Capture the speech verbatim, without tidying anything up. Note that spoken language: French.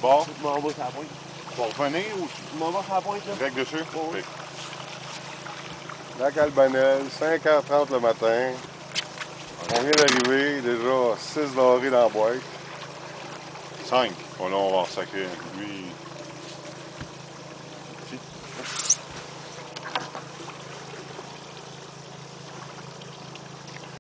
Bon. Je m'en vais sur la pointe. Tu vas revenir ou Je m'en vais sur la pointe, là. direct dessus? Oh, oui. Lac Albanel, cinq heures trente le matin. On vient d'arriver, déjà six dorés dans la boîte. cinq. Bon, là, on va en sacrer. Lui,